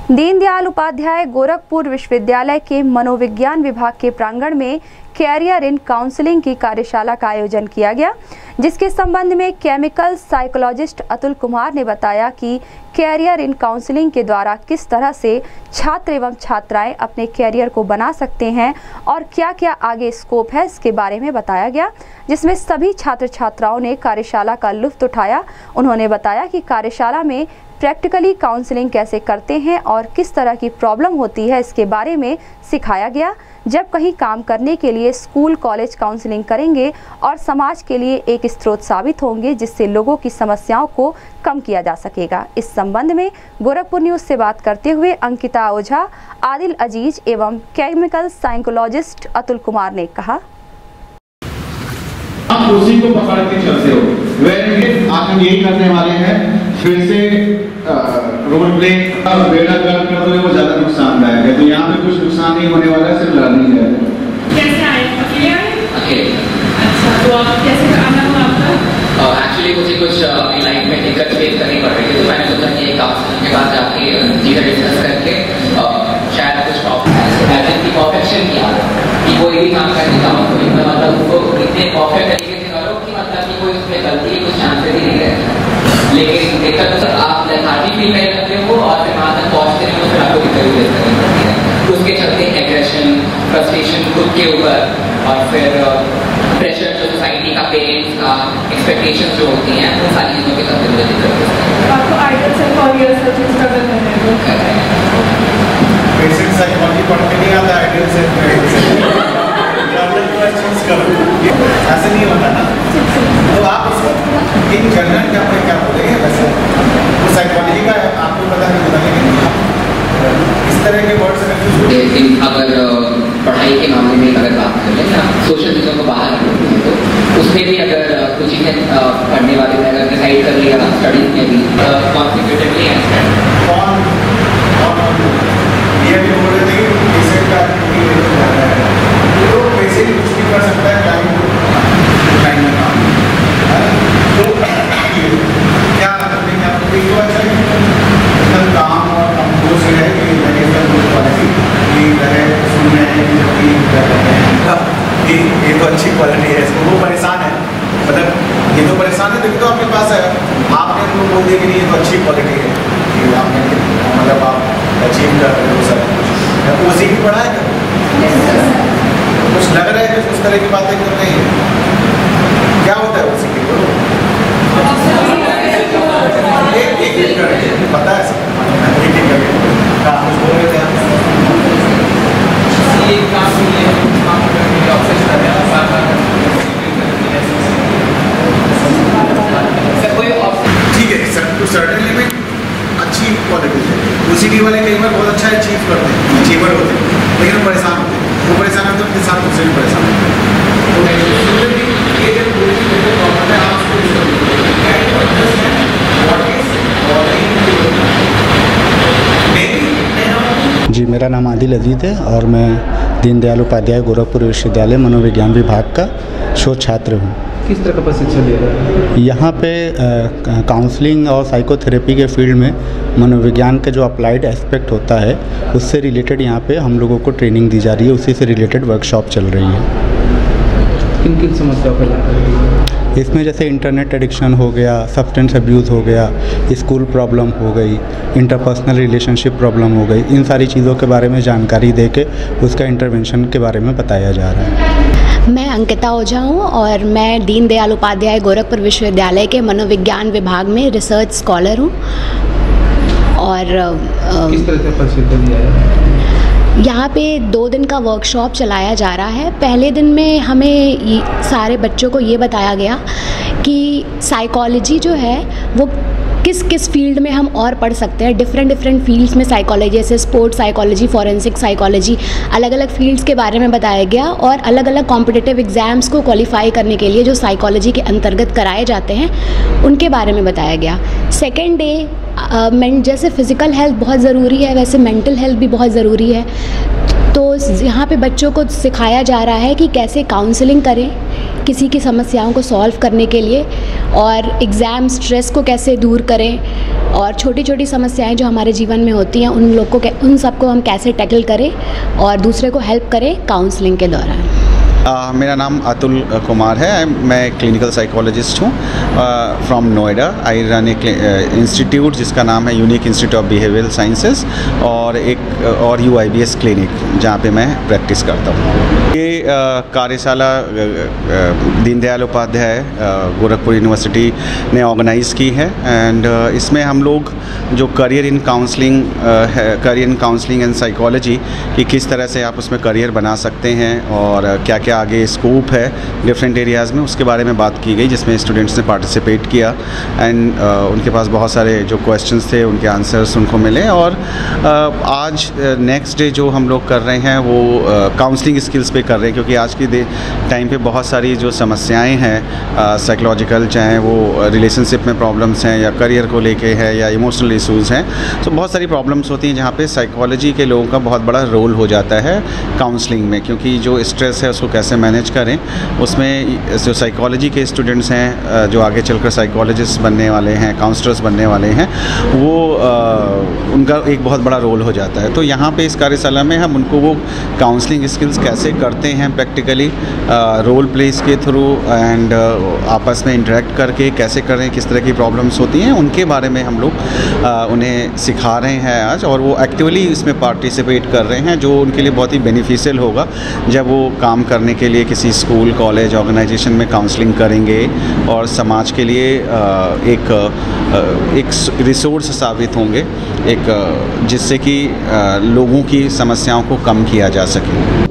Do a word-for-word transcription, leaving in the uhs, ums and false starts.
दीनदयाल उपाध्याय गोरखपुर विश्वविद्यालय के मनोविज्ञान विभाग के प्रांगण में कैरियर इन काउंसलिंग की कार्यशाला का आयोजन किया गया, जिसके संबंध में केमिकल साइकोलॉजिस्ट अतुल कुमार ने बताया कि कैरियर इन काउंसलिंग के द्वारा किस तरह से छात्र एवं छात्राएं अपने कैरियर को बना सकते हैं और क्या क्या आगे स्कोप है, इसके बारे में बताया गया, जिसमें सभी छात्र छात्राओं ने कार्यशाला का लुत्फ उठाया। उन्होंने बताया कि कार्यशाला में प्रैक्टिकली काउंसलिंग कैसे करते हैं और किस तरह की प्रॉब्लम होती है, इसके बारे में सिखाया गया। जब कहीं काम करने के लिए स्कूल कॉलेज काउंसलिंग करेंगे और समाज के लिए एक स्रोत साबित होंगे, जिससे लोगों की समस्याओं को कम किया जा सकेगा। इस संबंध में गोरखपुर न्यूज से बात करते हुए अंकिता ओझा, आदिल अजीज एवं केमिकल साइकोलॉजिस्ट अतुल कुमार ने कहा, आप उसी को पकड़ के चलते हो। वेरी आज हम यही करने वाले हैं, फिर से रोल प्ले बेड़ा गर्द कर दो, वो ज्यादा नुकसानदायक है। तो यहाँ पे कुछ नुकसान नहीं होने वाला है, सिर्फ लर्निंग है। कैसे आए? अकेले आए? अकेले। अच्छा, तो आप कैसे आना हुआ आपका? एक्चुअली मुझे कुछ अपनी लाइफ में दिक्कत फेस करनी पड़ रही थी, तो मैंने सोचा कि एक काउंसलिंग के बाद जाके चीज़ें डिस्कस करके शायद कुछ प्रॉब्लम की परफेक्शन की आदत कि कोई भी काम करने का मतलब मतलब उसको इतने परफेक्ट तरीके से करो कि मतलब कि कोई उसमें गलती के कुछ चांसेस ही नहीं रहते। लेकिन दिक्कत तो आप हार्डली फील कर सकते हो और फिर वहाँ तक पहुँचते हैं तो फिर आपको दिक्कत फेस करनी पड़ती है। तो उसके चलते एग्रेशन, फ्रस्ट्रेशन खुद के ऊपर और फिर प्रेशर जो सोसाइटी का, पेरेंट्स का, एक्सपेक्टेशंस जो होती हैं, उन सारी चीज़ों के चलते मुझे दिक्कत होती है। आपको आइडियल से फॉर इयर्स तक स्ट्रगल कर रहे हैं। बेसिक साइकोलॉजी पढ़ के नहीं आता, आइडियल से क्वेश्चंस करो, ऐसे नहीं होता ना। तो आप उसको इन जनरल क्या पे क्या बोलेंगे? वैसे वो साइकोलॉजी का आपको पता नहीं होता, लेकिन इस तरह के वर्ड्स लेकिन अगर पढ़ाई के मामले में अगर बात करें या सोशल चीज़ों को बाहर रखते हैं तो उसमें भी अगर कुछ चीज़ें पढ़ने वाले ने अगर डिसाइड कर लिया स्टडीज में भी कॉन्सेंट्रेटेडली है। ये भी बोल रहे थे कि पेशेंट का तो पेशेंट कुछ भी कर सकता है टाइम टाइम में काम। तो क्या करते हैं आपको एक बार चलिए काम और हमको से है कि मैंने क्वालिटी कि रहे सुनने कि ये तो अच्छी क्वालिटी है, इसको वो परेशान है, मतलब ये तो परेशान है, तो आपके पास है, आपने उनको बोल दिया कि नहीं ये तो अच्छी क्वालिटी है कि आपने मतलब आप अचीव कर रहे हो सब कुछ, उसी की पढ़ा है कुछ लग रहा है कि उस तरह की बातें कर रही है। क्या होता है उसी की एक एक एक करके पता है सब, एक एक करके कहाँ कुछ बोल रहे थे आप? ये काम ये काम करके ऑब्सेस कर रहे हैं बार बार कोई ठीक है सर, तो सर्टेनली में अच्छी क्वालिटी है। ओसीडी वाले कई बार बहुत अच्छा अचीव करते हैं, अचीवर होते हैं, लेकिन वो परेशान होते हैं, वो परेशान होते हैं उनके साथ उससे भी परेशान होते हैं। ये जो पूरी प्रॉब्लम है आप जी, मेरा नाम आदिल अजीज है और मैं दीनदयाल उपाध्याय गोरखपुर विश्वविद्यालय मनोविज्ञान विभाग का शोध छात्र हूँ। किस तरह का प्रशिक्षण ले रहा है? यहाँ पे काउंसलिंग और साइकोथेरेपी के फील्ड में मनोविज्ञान के जो अप्लाइड एस्पेक्ट होता है उससे रिलेटेड यहाँ पे हम लोगों को ट्रेनिंग दी जा रही है, उसी से रिलेटेड वर्कशॉप चल रही है। किन किन समस्याओं पर ला रही है? इसमें जैसे इंटरनेट एडिक्शन हो गया, सब्सटेंस अब्यूज़ हो गया, स्कूल प्रॉब्लम हो गई, इंटरपर्सनल रिलेशनशिप प्रॉब्लम हो गई, इन सारी चीज़ों के बारे में जानकारी दे के उसका इंटरवेंशन के बारे में बताया जा रहा है। मैं अंकिता ओझा हूँ और मैं दीनदयाल उपाध्याय गोरखपुर विश्वविद्यालय के मनोविज्ञान विभाग में रिसर्च स्कॉलर हूँ। और किस तरह से प्रशिक्षण दिया है? यहाँ पे दो दिन का वर्कशॉप चलाया जा रहा है। पहले दिन में हमें सारे बच्चों को ये बताया गया कि साइकोलॉजी जो है वो किस किस फील्ड में हम और पढ़ सकते हैं। डिफरेंट डिफरेंट फील्ड्स में साइकोलॉजी, जैसे स्पोर्ट्स साइकोलॉजी, फॉरेंसिक साइकोलॉजी, अलग अलग फील्ड्स के बारे में बताया गया और अलग अलग कॉम्पिटिटिव एग्ज़ाम्स को क्वालिफाई करने के लिए जो साइकोलॉजी के अंतर्गत कराए जाते हैं उनके बारे में बताया गया। सेकेंड डे जैसे फ़िज़िकल हेल्थ बहुत ज़रूरी है, वैसे मेंटल हेल्थ भी बहुत ज़रूरी है। तो यहाँ पे बच्चों को सिखाया जा रहा है कि कैसे काउंसलिंग करें किसी की समस्याओं को सॉल्व करने के लिए, और एग्ज़ाम स्ट्रेस को कैसे दूर करें, और छोटी छोटी समस्याएं जो हमारे जीवन में होती हैं उन लोग को उन सबको हम कैसे टैकल करें और दूसरे को हेल्प करें काउंसलिंग के दौरान। Uh, मेरा नाम अतुल कुमार है। मैं क्लिनिकल साइकोलॉजिस्ट हूँ from Noida. I run a institute जिसका नाम है unique institute of behavioural sciences, और एक और U I B S clinic जहाँ पे मैं प्रैक्टिस करता हूँ। ये uh, कार्यशाला uh, Deendayal Upadhyay uh, Gorakhpur university ने ऑर्गेनाइज़ की है, एंड uh, इसमें हम लोग जो करियर इन काउंसलिंग है, career in counselling and psychology कि किस तरह से आप उसमें करियर बना सकते हैं और क्या क्या आगे स्कोप है डिफरेंट एरियाज़ में, उसके बारे में बात की गई, जिसमें स्टूडेंट्स ने पार्टिसिपेट किया, एंड uh, उनके पास बहुत सारे जो क्वेश्चंस थे उनके आंसर्स उनको मिले। और uh, आज नेक्स्ट uh, डे जो हम लोग कर रहे हैं वो काउंसलिंग uh, स्किल्स पे कर रहे हैं, क्योंकि आज की टाइम पे बहुत सारी जो समस्याएं हैं साइकोलॉजिकल, uh, चाहे वो रिलेशनशिप में प्रॉब्लम्स हैं या करियर को लेके है या इमोशनल इशूज़ हैं, तो बहुत सारी प्रॉब्लम्स होती हैं जहाँ पे साइकोलॉजी के लोगों का बहुत बड़ा रोल हो जाता है काउंसलिंग में, क्योंकि जो स्ट्रेस है उसको कैसे मैनेज करें, उसमें जो साइकोलॉजी के स्टूडेंट्स हैं जो आगे चलकर साइकोलॉजिस्ट बनने वाले हैं, काउंसलर्स बनने वाले हैं, वो आ, उनका एक बहुत बड़ा रोल हो जाता है। तो यहाँ पे इस कार्यशाला में हम उनको वो काउंसलिंग स्किल्स कैसे करते हैं प्रैक्टिकली रोल प्लेस के थ्रू, एंड आपस में इंटरेक्ट करके कैसे करें, किस तरह की प्रॉब्लम्स होती हैं, उनके बारे में हम लोग आ, उन्हें सिखा रहे हैं आज, और वो एक्टिवली इसमें पार्टिसिपेट कर रहे हैं, जो उनके लिए बहुत ही बेनिफिशियल होगा जब वो काम करने के लिए किसी स्कूल, कॉलेज, ऑर्गेनाइजेशन में काउंसलिंग करेंगे और समाज के लिए एक एक रिसोर्स साबित होंगे, एक जिससे कि लोगों की समस्याओं को कम किया जा सके।